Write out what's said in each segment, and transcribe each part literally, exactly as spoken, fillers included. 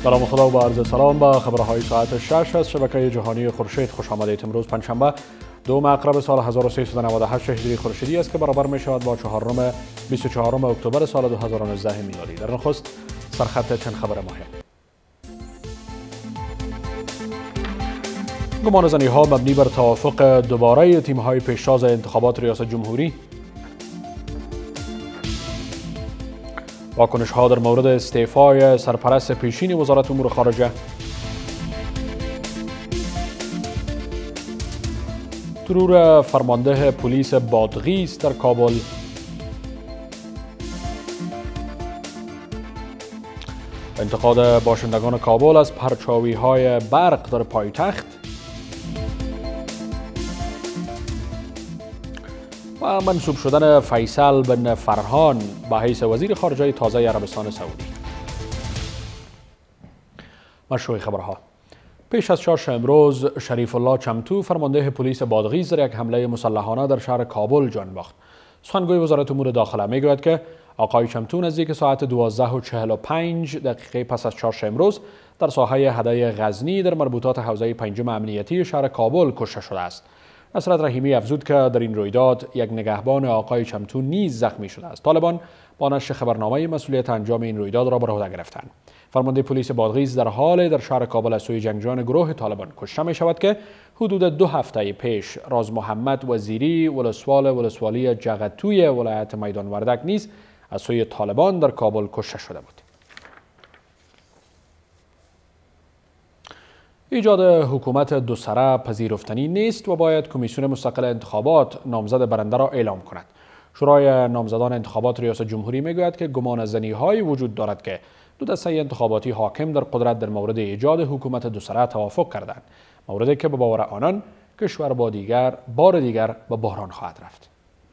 سلام خدا و با عرض سلام به خبرهای ساعت شش از شبکه جهانی خورشید خوش آمدید. امروز پنجشنبه دوم اکتبر سال هزار و سیصد و نود و هشت هجری خورشیدی است که برابر می شود با چهارم بیست و چهارم اکتبر سال دو هزار و نوزده میلادی. در نخست سرخط چند خبر مهم. گمانه‌زنی ها مبنی بر توافق دوباره تیم های پیشتاز انتخابات ریاست جمهوری. واکنش ها در مورد استعفای سرپرست پیشین وزارت امور خارجه. ترور فرمانده پلیس بادغیس در کابل. انتقاد باشندگان کابل از پرچاوی های برق در پایتخت. و منصوب شدن فیصل بن فرهان به حیث وزیر خارجه تازه عربستان سعودی. مشروع خبرها. پیش از چهارشنبه امروز شریف الله چمتو فرمانده پلیس بادغیس در یک حمله مسلحانه در شهر کابل جان باخت. سخنگوی وزارت امور داخله میگوید که آقای چمتو نزدیک ساعت دوازده و چهل و پنج دقیقه پس از چهارشنبه امروز در ساحه هده غزنی در مربوطات حوزه پنجم امنیتی شهر کابل کشته شده است. نصرت رحیمی افزود که در این رویداد یک نگهبان آقای چمتو نیز زخمی شده است. طالبان با نشر خبرنامه مسئولیت انجام این رویداد را بر عهده گرفتند. فرمانده پلیس بادغیس در حال در شهر کابل از سوی جنگجویان گروه طالبان کشته می شود که حدود دو هفته پیش راز محمد وزیری ولسوال ولسوالی جغتوی ولایت میدان وردک نیز از سوی طالبان در کابل کشته شده بود. ایجاد حکومت دو سره پذیرفتنی نیست و باید کمیسیون مستقل انتخابات نامزد برنده را اعلام کند. شورای نامزدان انتخابات ریاست جمهوری میگوید که گمانه‌زنی هایی وجود دارد که دو دسته انتخاباتی حاکم در قدرت در مورد ایجاد حکومت دو سره توافق کردند، موردی که به باور آنان کشور با دیگر بار دیگر به بحران خواهد رفت.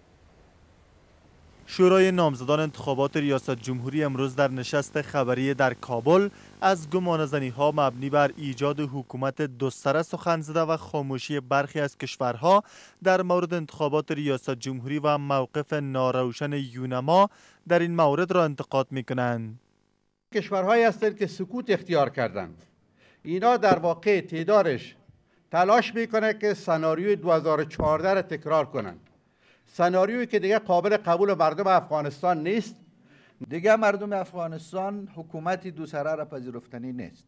شورای نامزدان انتخابات ریاست جمهوری امروز در نشست خبری در کابل از گمانه‌زنی‌ها مبنی بر ایجاد حکومت دو سره سخن زده و خاموشی برخی از کشورها در مورد انتخابات ریاست جمهوری و موقف ناروشن یونما در این مورد را انتقاد می‌کنند. کشورهایی هستند که سکوت اختیار کردند. اینا در واقع تعدادش تلاش میکنه که سناریوی دو هزار و چهارده را تکرار کنند. سناریویی که دیگه قابل قبول مردم افغانستان نیست. دیگه مردم افغانستان حکومتی دو سره را پذیرفتنی نیست.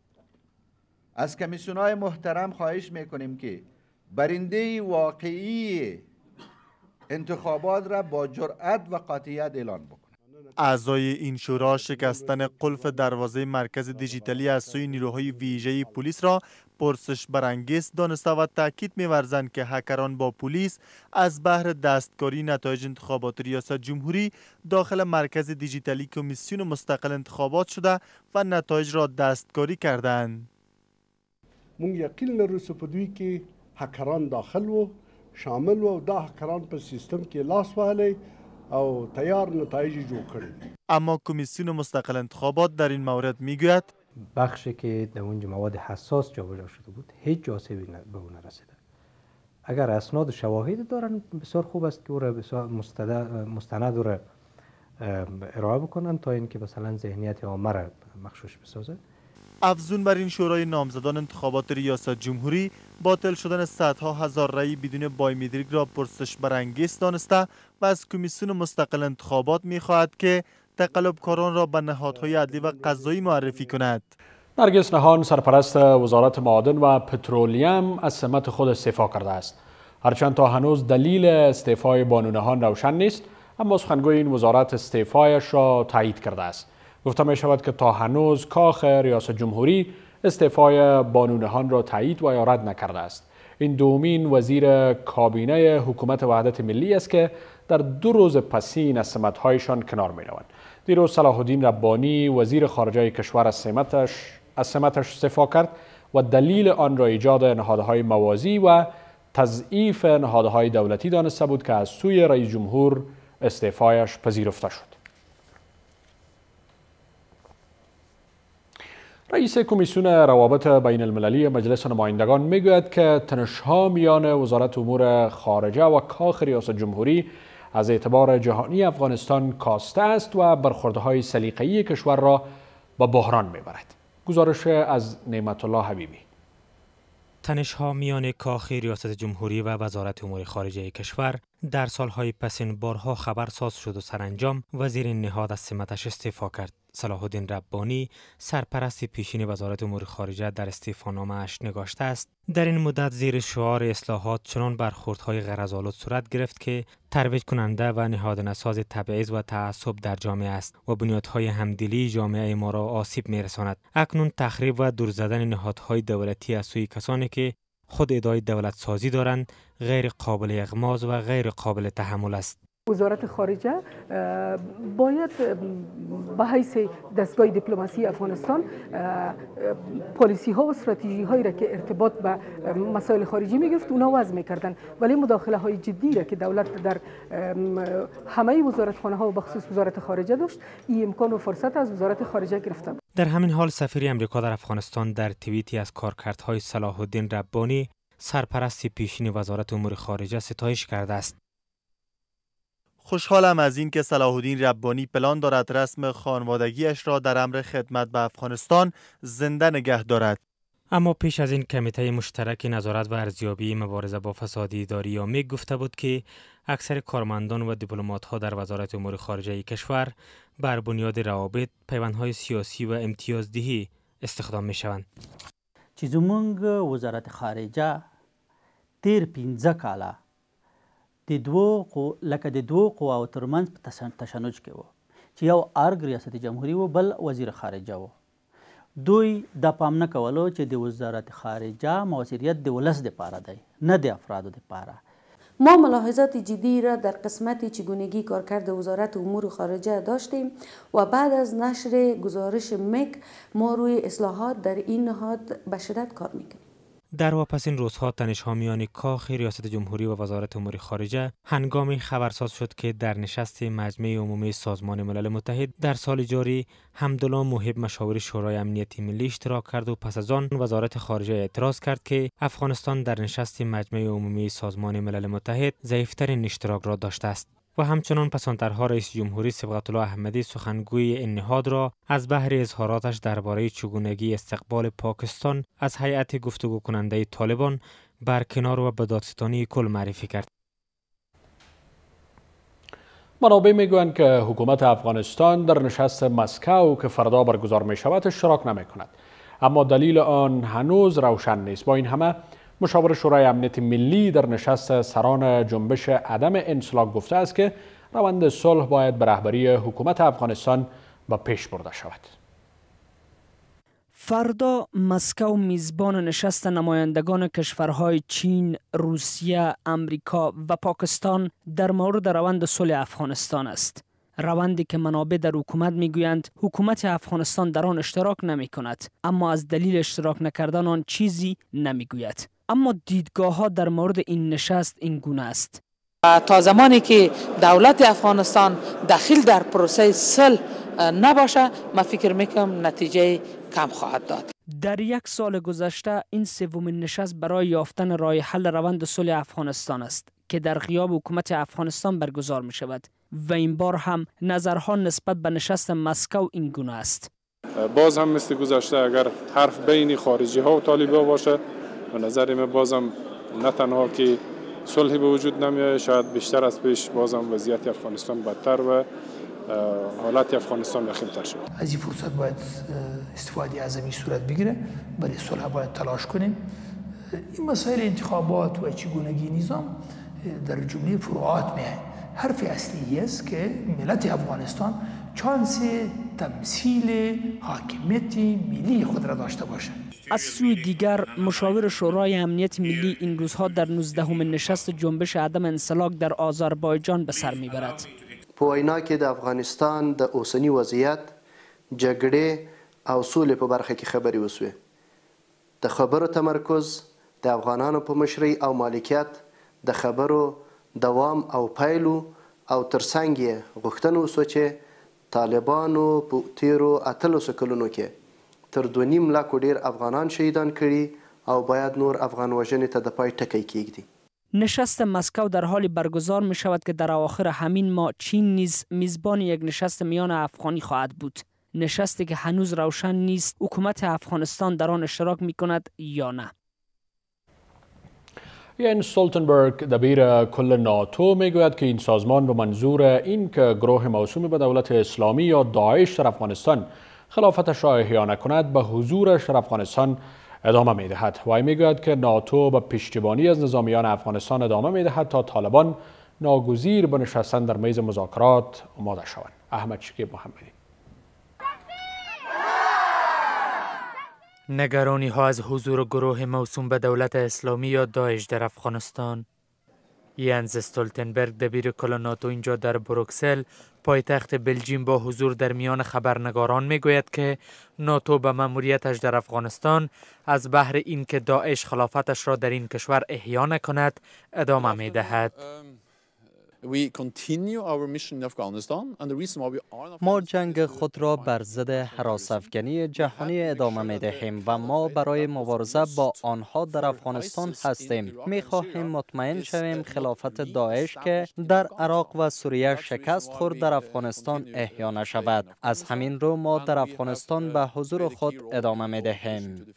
از کمیسیون‌های محترم خواهش میکنیم که برنده واقعی انتخابات را با جرأت و قاطعیت اعلان بکنند. اعضای این شورا شکستن قلف دروازه مرکز دیجیتالی از سوی نیروهای ویژه پلیس را پرسش برانگیز دانسته و تاکید می‌ورزند که هکران با پلیس از بهر دستکاری نتایج انتخابات ریاست جمهوری داخل مرکز دیجیتالی کمیسیون مستقل انتخابات شده و نتایج را دستکاری کردند. مونږ یقین لرو چې په دوی کې هکران داخل و شامل و دا هکران په سیستم کې لاس وهلی او تیار نتایجی جوړ کړي. اما کمیسیون مستقل انتخابات در این مورد میگوید بخشی که در اونجا مواد حساس جابجا شده بود هیچ جاسبی به اون نرسیده. اگر اسناد شواهد دارن بسیار خوب است که او را بسیار مستند را ارائه بکنن تا اینکه مثلا ذهنیت عامه را مغشوش بسازه. افزون بر این شورای نامزدان انتخابات ریاست جمهوری باطل شدن صدها هزار رأی بدون بایومتریک را پرسش برانگیز دانسته و از کمیسیون مستقل انتخابات می‌خواهد که تقلبکاران را به نهادهای عدلی و قضایی معرفی کند. نرگس نهان سرپرست وزارت معادن و پترولیم از سمت خود استعفا کرده است. هرچند تا هنوز دلیل استعفای بانو نهان روشن نیست، اما سخنگوی این وزارت استعفایش را تایید کرده است. گفته می شود که تا هنوز کاخ ریاست جمهوری استعفای بانو نهان را تایید و یا رد نکرده است. این دومین وزیر کابینه حکومت وحدت ملی است که در دو روز پسین از سمت‌هایشان کنار می‌روند. دیروز صلاح الدین ربانی وزیر خارجه کشور از سمتش از سمتش استعفا کرد و دلیل آن را ایجاد نهادهای موازی و تضعیف نهادهای دولتی دانسته بود که از سوی رئیس جمهور استعفایش پذیرفته شد. رئیس کمیسیون روابط بین المللی مجلس نمایندگان میگوید که تنش‌ها میان وزارت امور خارجه و کاخ ریاست جمهوری از اعتبار جهانی افغانستان کاسته است و برخوردهای سلیقه‌ای کشور را به بحران میبرد. گزارش از نعمت الله حبیبی. تنش‌ها میان کاخ ریاست جمهوری و وزارت امور خارجه کشور در سالهای پسین بارها خبرساز شد و سرانجام وزیر نهاد از سمتش استعفا کرد. صلاح الدین ربانی سرپرست پیشین وزارت امور خارجه در استعفانامه‌اش نگاشته است در این مدت زیر شعار اصلاحات چنان برخوردهای غرض‌آلود صورت گرفت که ترویج کننده و نهادینه‌ساز تبعیض و تعصب در جامعه است و بنیادهای همدلی جامعه ما را آسیب می‌رساند. اکنون تخریب و دور زدن نهادهای دولتی از سوی کسانی که خود ادعای دولت سازی دارند غیر قابل اغماض و غیر قابل تحمل است. وزارت خارجه باید به حیث دستگاه دیپلماسی افغانستان پالیسی ها و استراتژی هایی را که ارتباط به مسائل خارجی می گرفت اونا وضع می کردن، ولی مداخله های جدی را که دولت در همه وزارتخانه ها و بخصوص وزارت خارجه داشت این امکان و فرصت از وزارت خارجه گرفته. در همین حال سفیر امریکا در افغانستان در توییتی از کارکردهای صلاح الدین ربانی سرپرست پیشین وزارت امور خارجه ستایش کرده است. خوشحالم از این که صلاح الدین ربانی پلان دارد رسم خانوادگیش را در امر خدمت به افغانستان زنده نگه دارد. اما پیش از این کمیته مشترک نظارت و ارزیابی مبارزه با فساد اداری یا میگ گفته بود که اکثر کارمندان و دیپلمات‌ها در وزارت امور خارجه کشور بر بنیاد روابط، پیوندهای سیاسی و امتیازدهی استخدام می‌شوند. چې زموږ وزارت خارجه تیر پنځه کاله د دوو قو لکه د دوو قواو ترمنځ په تشنج کې و چې یو ارګ ریاست جمهوری و بل وزیر خارجه و. دوی دا پام نه کولو چې د وزارت خارجه موثریت د ولس دپاره دی نه د افرادو دپاره. ما ملاحظات جدی را در قسمت چگونگی کارکرد وزارت امور خارجه داشتیم و بعد از نشر گزارش مک ما روی اصلاحات در این نهاد به شدت کار میکنیم. در واپسین روزها تنش‌ها میان کاخ ریاست جمهوری و وزارت امور خارجه هنگامی خبرساز شد که در نشست مجمع عمومی سازمان ملل متحد در سال جاری حمدالله موهب مشاور شورای امنیت ملی اشتراک کرد و پس از آن وزارت خارجه اعتراض کرد که افغانستان در نشست مجمع عمومی سازمان ملل متحد ضعیف‌ترین اشتراک را داشته است. و همچنان پسانترها رئیس جمهوری صبغت الله احمدی سخنگوی این نهاد را از بحر اظهاراتش درباره چگونگی استقبال پاکستان از هیئت گفتگو کننده طالبان برکنار و به دادستانی کل معرفی کرد. منابع میگویند که حکومت افغانستان در نشست مسکو که فردا برگزار می شود اشتراک نمی کند، اما دلیل آن هنوز روشن نیست. با این همه مشاور شورای امنیت ملی در نشست سران جنبش عدم انسلاک گفته است که روند صلح باید به رهبری حکومت افغانستان به پیش برده شود. فردا مسکو میزبان نشست نمایندگان کشورهای چین، روسیه، امریکا و پاکستان در مورد روند صلح افغانستان است. روندی که منابع در حکومت میگویند حکومت افغانستان در آن اشتراک نمی کند، اما از دلیل اشتراک نکردن آن چیزی نمیگوید. اما دیدگاه ها در مورد این نشست این گونه است. تا زمانی که دولت افغانستان داخل در پروسه صلح نباشه، من فکر میکنم نتیجه کم خواهد داد. در یک سال گذشته این سومین نشست برای یافتن راه حل روند صلح افغانستان است که در غیاب حکومت افغانستان برگزار می شود و این بار هم نظرها نسبت به نشست مسکو این گونه است. باز هم مثل گذشته اگر حرف بین خارجی ها و طالبان باشه، به نظر من بازم نه تنها که صلحی به وجود نمیاد، شاید بیشتر از پیش بازم وضعیت افغانستان بدتر و حالت افغانستان وخیم‌تر شد. از این فرصت باید استفاده اعظمی صورت بگیره، برای صلح باید تلاش کنیم. این مسائل انتخابات و چگونگی نظام در جمله فروعات میه. حرف اصلی است که ملت افغانستان چانس تمثیل حاکمیت ملی خود را داشته باشه. از سوی دیگر مشاور شورای امنیت ملی این روزها در نوزدهمین نشست جنبش عدم انسلاک در آذربایجان به سر میبرد. په وینا کې د افغانستان د اوسنی وضعیت، جګړې او سولې په برخه کې خبرې وسوې. د خبرو تمرکز د افغانانو په مشرۍ او مالکیت د خبرو دوام او پایلو او ترڅنګ یې غوښتنه وسوه چې طالبانو په تیرو اتلسو کلونو کې تر دوه نیم لاکو ډیر افغانان شهیدان کړي او باید نور افغان وژنې ته د پای ټکی کیږدي. نشست مسکو در حال برگزار می شود که در اواخر همین ماه چین نیز میزبان یک نشست میان افغانی خواهد بود. نشستی که هنوز روشن نیست حکومت افغانستان در آن اشتراک می کند یا نه. ین استولتنبرگ دبیر کل ناتو میگوید که این سازمان به منظور این که گروه موسوم به دولت اسلامی یا داعش در افغانستان خلافتش را احیا نکند به حضورش در افغانستان ادامه میدهد. وی میگوید که ناتو به پشتیبانی از نظامیان افغانستان ادامه میدهد تا طالبان ناگزیر به نشستن در میز مذاکرات آماده شوند. احمد شکیب محمدی. نگرانی ها از حضور گروه موسوم به دولت اسلامی یا داعش در افغانستان. ینز استولتنبرگ دبیر کل ناتو اینجا در بروکسل پایتخت بلژیم با حضور در میان خبرنگاران میگوید که ناتو به مأموریتش در افغانستان از بهر اینکه داعش خلافتش را در این کشور احیا نکند ادامه میدهد. ما جنگ خود را بر ضد هراس افغانی جهانی ادامه می دهیم و ما برای مبارزه با آنها در افغانستان هستیم. می خواهیم مطمئن شویم خلافت داعش که در عراق و سوریه شکست خورد در افغانستان احیا نشود. از همین رو ما در افغانستان به حضور خود ادامه می دهیم.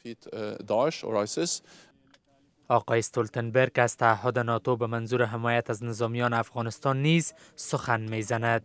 آقای استولتنبرگ از تعهد ناتو به منظور حمایت از نظامیان افغانستان نیز سخن میزند.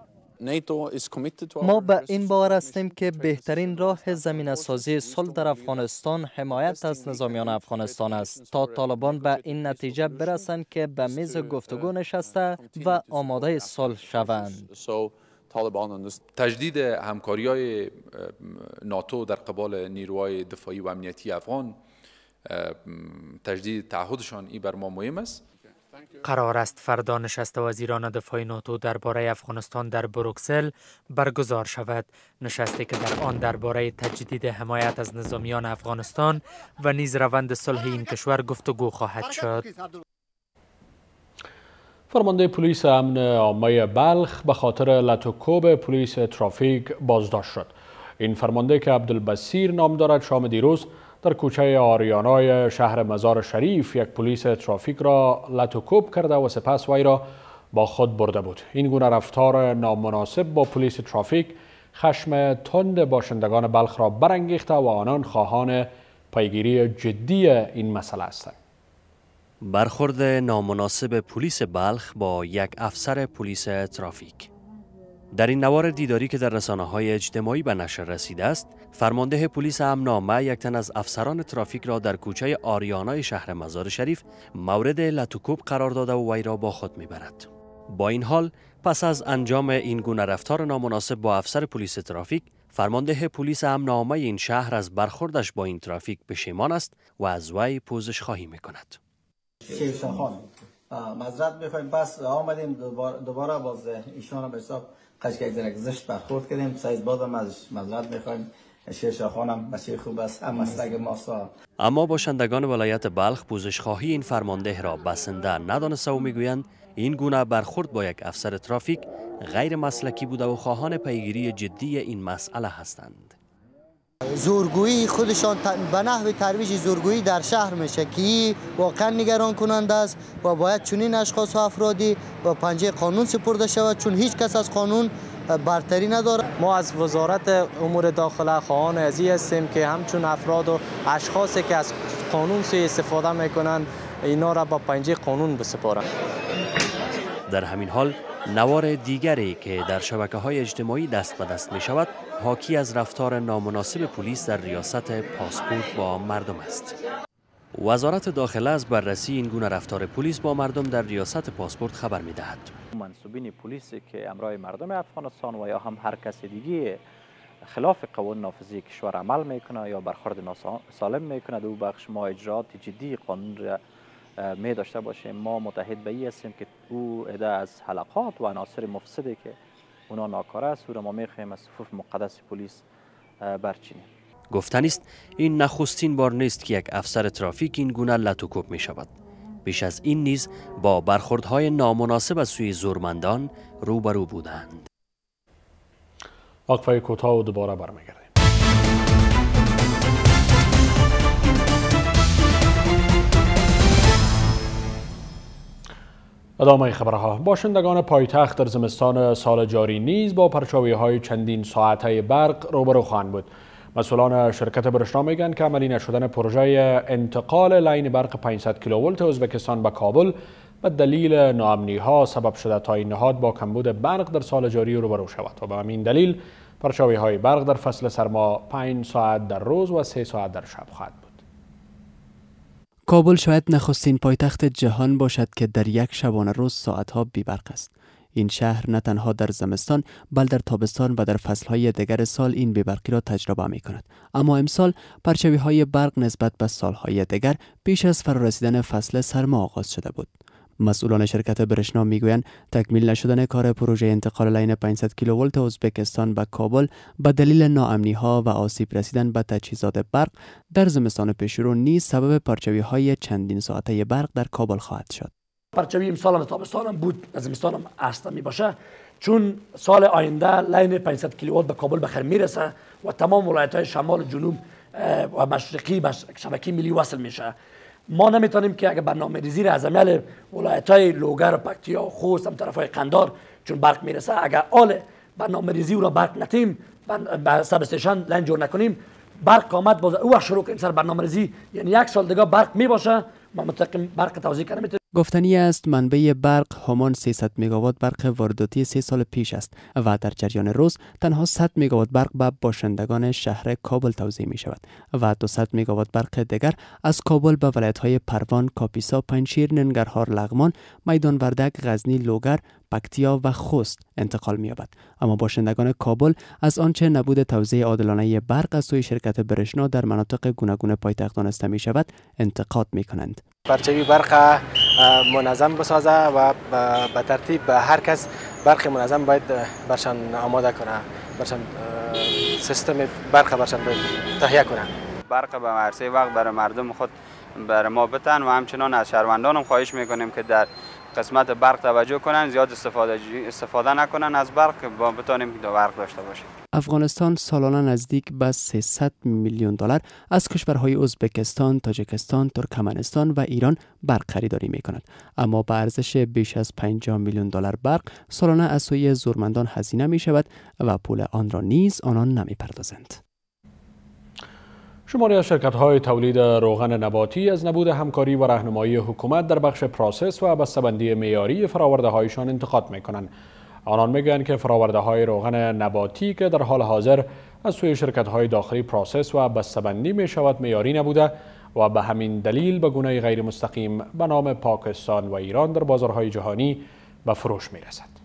ما به این باور هستیم که بهترین راه زمینه سازی صلح در افغانستان حمایت از نظامیان افغانستان است تا طالبان به این نتیجه برسند که به میز گفتگو نشسته و آماده صلح شوند. تجدید همکاری‌های ناتو در قبال نیروهای دفاعی و امنیتی افغان، تجدید تعهدشان این بر ما مهم است. قرار است فردا نشست وزیران دفاع ناتو درباره افغانستان در بروکسل برگزار شود. نشستی که در آن درباره تجدید حمایت از نظامیان افغانستان و نیز روند صلح این کشور گفتگو خواهد شد. فرمانده پلیس امن عامه بلخ به خاطر لطوکوب پلیس ترافیک بازداشت شد. این فرمانده که عبدالبصیر نام دارد شام دیروز در کوچه آریانای شهر مزار شریف یک پلیس ترافیک را لطوکوب کرده و سپس وی را با خود برده بود. این گونه رفتار نامناسب با پلیس ترافیک خشم تند باشندگان بلخ را برانگیخته و آنان خواهان پیگیری جدی این مسئله هستند. برخورد نامناسب پلیس بلخ با یک افسر پلیس ترافیک. در این نوار دیداری که در رسانه‌های اجتماعی به نشر رسیده است، فرمانده پلیس امن عامه یک تن از افسران ترافیک را در کوچه آریانای شهر مزار شریف مورد لطوکوب قرار داده و وی را با خود میبرد. با این حال پس از انجام این گونه رفتار نامناسب با افسر پلیس ترافیک، فرمانده پلیس امن عامه این شهر از برخوردش با این ترافیک پشیمان است و از وی پوزش خواهی میکند. معذرت میخوایم، بس آمدیم دوباره باز ایشان به حساب قشنگ یک درک زشت برخورد کردیم. سایز بازم از معذرت میخوایم. شیرشاه خانم بچه خوب است، هم مستق ماسا. اما باشندگان ولایت بلخ پوزش خواهی این فرمانده را بسنده ندانسته و میگویند این گونه برخورد با یک افسر ترافیک غیر مسلکی بوده و خواهان پیگیری جدی این مسئله هستند. زورگویی خودشان به نحو ترویج زورگویی در شهر میشه که واقعا نگران کننده است و باید چنین اشخاص و افرادی با پنجه قانون سپرده شود، چون هیچ کس از قانون برتری نداره. ما از وزارت امور داخله خواهان ازی هستیم که همچون افراد و اشخاصی که از قانون سوء استفاده میکنند اینا را با پنجه قانون بسپارند. در همین حال نوار دیگری که در شبکه‌های اجتماعی دست به دست می شود حاکی از رفتار نامناسب پلیس در ریاست پاسپورت با مردم است. وزارت داخله از بررسی این گونه رفتار پلیس با مردم در ریاست پاسپورت خبر می دهد. منصوبین پلیس که امرای مردم افغانستان و یا هم هر کس دیگه خلاف قوانین نافذی کشور عمل میکنه یا برخورد ناسالم میکنه، او بخش ما اجرات جدی قانون را می داشته باشیم. ما متحد به این هستیم که او عده از حلقات و عناصر مفسدی که اونا ناکاره است او را ما میخواهیم از صفوف مقدس پلیس برچینیم. گفتنی است این نخستین بار نیست که یک افسر ترافیک این گونه لطوکوب می شود. بیش از این نیز با برخوردهای نامناسب از سوی زورمندان روبرو بودند. وقفه کوتاه و دوباره برمیگردیم. ادامه خبرها. باشندگان پایتخت در زمستان سال جاری نیز با پرچاوی‌های چندین ساعته برق روبرو خواهند بود. مسئولان شرکت برشنا میگن که عملی نشدن پروژه انتقال لاین برق پانصد کیلوولت ازبکستان به کابل به دلیل ناامنی‌ها سبب شده تا این نهاد با کمبود برق در سال جاری روبرو شود و به همین دلیل پرچاوی‌های برق در فصل سرما پنج ساعت در روز و سه ساعت در شب خواهد بود. کابل شاید نخستین پایتخت جهان باشد که در یک شبانه روز ساعتها بی برق است. این شهر نه تنها در زمستان بل در تابستان و در فصلهای دیگر سال این بی‌برقی را تجربه می کند. اما امسال پرچاوی‌های برق نسبت به سالهای دیگر پیش از فرارسیدن فصل سرما آغاز شده بود. مسئولان شرکت برشنا میگویند تکمیل نشدن کار پروژه انتقال لاین پانصد کیلوولت ازبکستان به کابل به دلیل ناامنی‌ها و آسیب رسیدن به تجهیزات برق در زمستان پیشرو نیز سبب پرچاوی‌های چندین ساعته برق در کابل خواهد شد. پرچاوی امسال تابستان هم بود، از زمستان هم اصلا می باشه، چون سال آینده لاین پانصد کیلوولت به کابل بخیر میرسه و تمام ولایت‌های شمال و جنوب و مشرقی به شبکه ملی وصل میشه. ما نمیتونیم که اگر برنامه ریزی را از عمل ولایت‌های لوگر و پکتیا و خوست هم طرفای قندار چون برق میرسه، اگر آل برنامه ریزی را برق نتیم به سب استیشن لاین جور نکنیم، برق آمد باز او شروع کنیم سر برنامه ریزی، یعنی یک سال دیگه برق می باشه. ما متقیم برق توزیع کنیم. گفتنی است منبع برق همان سیصد مگاوات برق وارداتی سه سال پیش است و در جریان روز تنها صد مگاوات برق به باشندگان شهر کابل توزیع می شود و دویست مگاوات برق دیگر از کابل به ولایت‌های پروان، کاپیسا، پنجشیر، ننگرهار، لغمان، میدان وردک، غزنی، لوگر، پکتیا و خوست انتقال می یابد. اما باشندگان کابل از آنچه نبود توزیع عادلانه برق از سوی شرکت برشنا در مناطق گوناگون پایتخت دانسته می شود انتقاد می کنند. پرچاوی برق منظم بسازه و به ترتیب هر کس برق منظم باید برشان آماده کنه، برشان سیستم برق برشان تهیه کنه. برق به عرصه وقت برای مردم خود برای ما بتن و همچنان از شهروندان هم خواهش میکنیم که در قسمت برق توجه کنن، زیاد استفاده استفاده نکنن از برق با بتانیم برق داشته باشیم. افغانستان سالانه نزدیک به سیصد میلیون دلار از کشورهای ازبکستان، تاجیکستان، ترکمنستان و ایران برق خریداری می کند. اما به ارزش بیش از پنجاه میلیون دلار برق سالانه از سوی زورمندان هزینه می شود و پول آن را نیز آنان نمی پردازند. شماری از شرکت‌های تولید روغن نباتی از نبود همکاری و راهنمایی حکومت در بخش پروسس و بسته‌بندی معیاری فرآورده‌هایشان انتقاد می‌کنند. آنان میگویند که فرآورده‌های روغن نباتی که در حال حاضر از سوی شرکت‌های داخلی پروسس و بسته‌بندی می‌شود معیاری نبوده و به همین دلیل به گونه غیر مستقیم به نام پاکستان و ایران در بازارهای جهانی به فروش می‌رسد.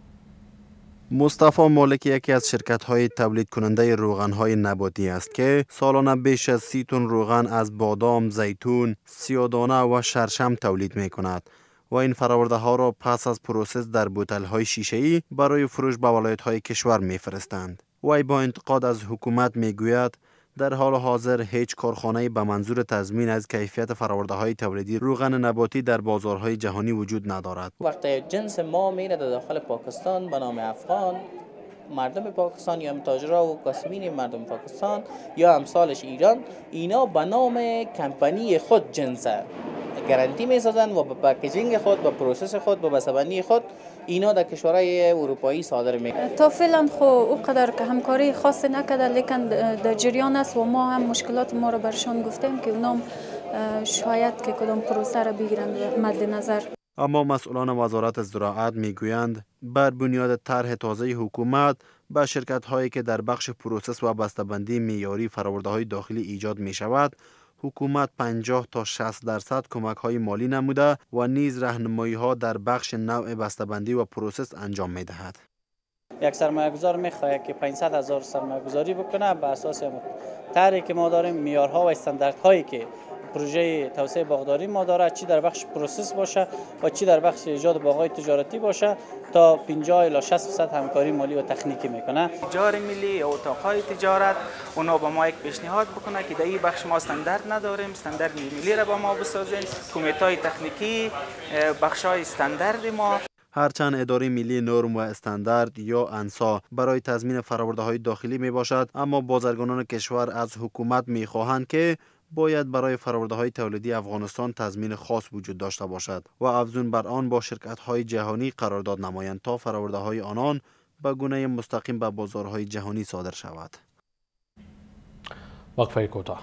مصطفی مالک یکی از شرکت‌های تولید کننده روغن‌های نباتی است که سالانه بیش از سی تن روغن از بادام، زیتون، سیاه‌دانه و شرشم تولید می‌کند و این فرآورده‌ها را پس از پروسس در بوتل‌های شیشه‌ای برای فروش به ولایت‌های کشور می‌فرستند. وی با انتقاد از حکومت می‌گوید در حال حاضر هیچ کارخانه‌ای به منظور تضمین از کیفیت فرآورده‌های تولیدی روغن نباتی در بازارهای جهانی وجود ندارد. وقتی جنس ما میره در داخل پاکستان به نام افغان، مردم پاکستان یا تاجرها و کاسبین مردم پاکستان یا امثالش ایران، اینا به نام کمپانی خود جنس گارانتی میسازن و به پاکیجینگ خود، به پروسس خود، به بسته‌بندی خود اینا در کشورهای اروپایی صادر میکنن. تا فعلا خو اونقدر که همکاری خاصی نکرده، لیکن در جریان است و ما هم مشکلات ما رو برشان گفتیم که اونام شاید که کدام پروسه را بگیرند مد نظر. اما مسئولان وزارت زراعت میگویند بر بنیاد طرح تازه حکومت به شرکت‌هایی که در بخش پروسس و بسته‌بندی معیاری فرآورده‌های داخلی ایجاد می‌شود حکومت پنجاه تا شصت درصد کمک‌های مالی نموده و نیز راهنمایی‌ها در بخش نوع بسته‌بندی و پروسس انجام می‌دهد. یک سرمایه‌گذار می‌خواهد که پانصد هزار سرمایه‌گذاری بکنه بر اساس طرحی که ما داریم، معیارها و استانداردهایی که پروژه توسعه باغداری ما داره، چی در بخش پروسس باشه و چی در بخش ایجاد باغ‌های تجارتی باشه، تا پنجاه الی شصت درصد همکاری مالی و تکنیکی میکنه. تجار ملی او اتاق‌های تجارت اونا با ما یک پیشنهاد بکنه که در این بخش ما استاندارد نداریم، استاندارد ملی را با ما بسازین، کمیته تکنیکی بخش‌های استاندارد ما. هرچند اداره ملی نرم و استاندارد یا انسا برای تضمین فرآورده‌های داخلی می باشد، اما بازرگانان کشور از حکومت می خواهند که باید برای فرآورده‌های تولیدی افغانستان تضمین خاص وجود داشته باشد و افزون بر آن با شرکت‌های جهانی قرارداد نمایند تا فرآورده‌های آنان به گونه مستقیم به بازارهای جهانی صادر شود. وقفه کوتاه.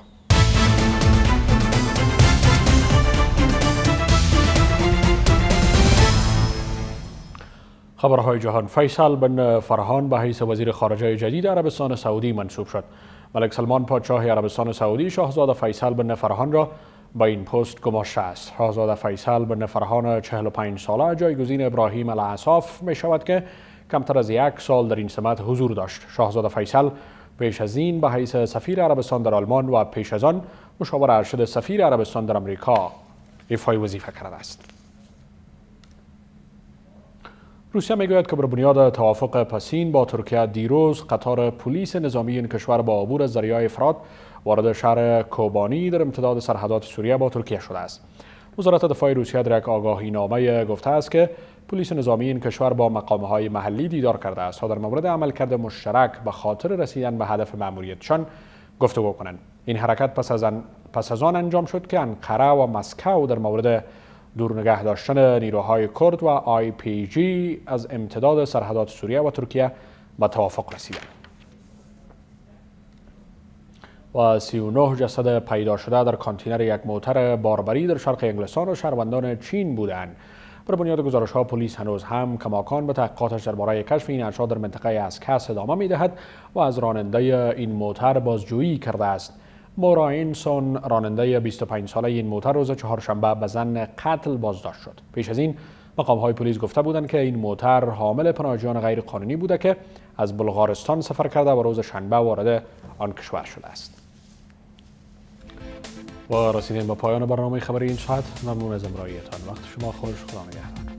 خبرهای جهان. فیصل بن فرهان به حیث وزیر خارجه جدید عربستان سعودی منصوب شد. ملک سلمان پادشاه عربستان سعودی شاهزاده فیصل بن فرهان را به این پست گماشته است. شاهزاده فیصل بن فرهان چهل و پنج ساله جایگزین ابراهیم العصاف می شود که کمتر از یک سال در این سمت حضور داشت. شاهزاده فیصل پیش از این به حیث سفیر عربستان در آلمان و پیش از آن مشاور ارشد سفیر عربستان در امریکا ایفای وظیفه کرده است. روسیه میگوید که بر بنیاد توافق پسین با ترکیه دیروز قطار پلیس نظامی این کشور با عبور از دریای فرات وارد شهر کوبانی در امتداد سرحدات سوریه با ترکیه شده است. وزارت دفاع روسیه در یک آگاهی نامه گفته است که پلیس نظامی این کشور با مقامه های محلی دیدار کرده است تا در مورد عملکرد مشترک به خاطر رسیدن به هدف مأموریتشان گفتگو کنند. این حرکت پس از آن پس از آن انجام شد که انقره و مسکو در مورد دور نگه داشتن نیروهای کرد و آی پی جی از امتداد سرحدات سوریه و ترکیه به توافق رسیدند. و سی و نه جسد پیدا شده در کانتینر یک موتر باربری در شرق انگلستان و شهروندان چین بودند. بر بنیاد گزارش‌ها پلیس هنوز هم کماکان به تحقیقاتش درباره کشف این اشیا در منطقه اسکس ادامه می‌دهد و از راننده این موتر بازجویی کرده است. مورایینسون راننده بیست و پنج ساله این موتر روز چهارشنبه به ظن قتل بازداشت شد. پیش از این مقام‌های پلیس گفته بودند که این موتر حامل پناهجویان غیر قانونی بوده که از بلغارستان سفر کرده و روز شنبه وارد آن کشور شده است. و رسیدیم به پایان برنامه خبری این ساعت. ممنون از همراهیتان. وقت شما خوش. خدا نگهدار.